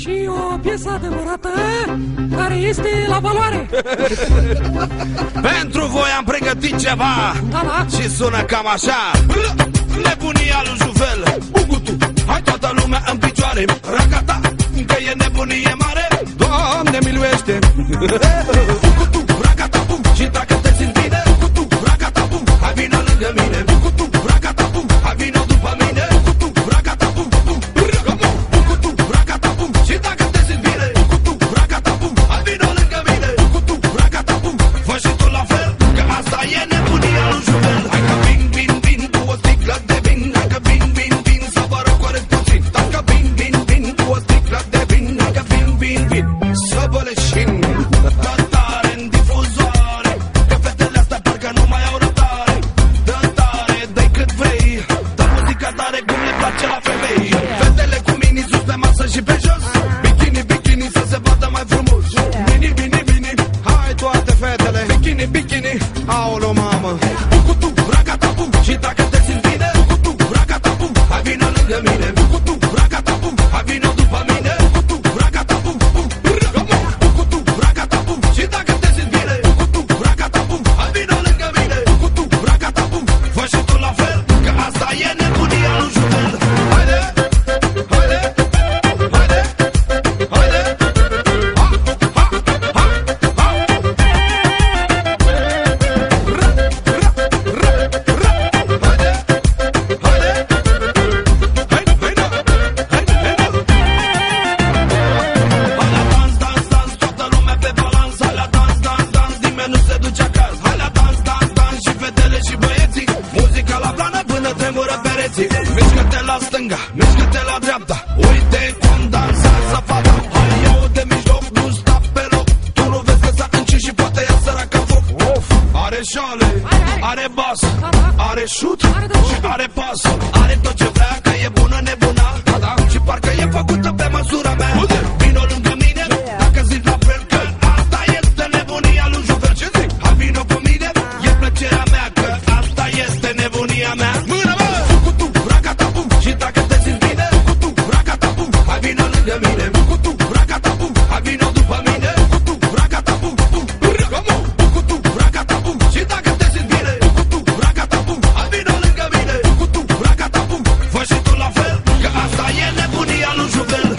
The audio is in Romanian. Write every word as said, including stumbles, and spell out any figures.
și o piesă adevărată care este la valoare. Pentru voi am pregătit ceva, da, da. Și sună cam așa. Nebunia lui Juvel. Ugutu, hai toată lumea în picioare. Ragata, că e nebunie mare. Doamne miluiește. Ugutu, ragata, bum. Și dacă te simți bine, ugutu, ragata, bum. Hai vină lângă mine. Ugutu, ragata, bum. Hai vină după mine. Ugutu, ragata, bum, bum. Ugutu, ragata, bum. Și dacă te simți bine, ugutu, ragata, bum. Hai vină lângă mine. Ugutu, ragata, bum. Fă și tu la fel, că asta e nebunia lui Juvel. Hai că vin, vin, vin cu o sticlă de vin. Hai că vin, vin, vin să vă răcoresc puțin. Hai că vin, vin, vin cu o sticlă de vin. Hai că vin, vin, vin să vă leșin. Dă tare în difuzoare, că fetele astea parcă nu mai au răbdare. Dă tare, dă-i cât vrei, dă muzica tare cum le place la femei. Fetele cu mini sus pe masă și pe jos. Bikini, bikini să se vadă mai frumos. Bini, bini, bini, hai toate fetele. Bikini, bikini, aolo mamă. Ugutu, ragata, bum. Și dacă te simți bine, ugutu, ragata, bum. Hai vină lângă mine. Ugutu, ragata, bum. Hai vină după mine. Ugutu, ragata, bum, bum. Ugutu, ragata, bum. Și dacă te simți bine, ugutu, ragata, bum. Hai vină lângă mine. Ugutu, ragata, bum. Fă și tu la fel, că asta e nebunia lui Juvel. Haide, haide, haide, haide. Ha, ha, ha, ha. Mișcă-te la stânga, mișcă-te la dreapta. Uite cum dansează fata. Hai eu de mijloc, nu sta pe loc. Tu nu vezi că s-a încins și poate ia săraca foc. Are șale, are bas, are șut și are pas. Are tot ce vrea, că e bună nebuna. Și parcă e făcută pe măsura mea. Vino lângă mine, dacă zici la fel, că asta este nebunia lui Juvel. Ce zic? Hai vino cu mine, e plăcerea mea, că asta este nebunia mea. Mână, mă! Ugutu, ragata, bum. Și dacă te simți bine, ugutu, ragata, bum. Hai vino lângă mine. Ugutu, ragata, bum. Hai vino după mine. Ugutu, ragata, bum, bum. Ugutu, ragata, bum. Și dacă te simți bine, ugutu, ragata, bum. Hai vino lângă mine. Ugutu, ragata, bum. Fă și tu la fel, că asta e nebunia lui Juvel.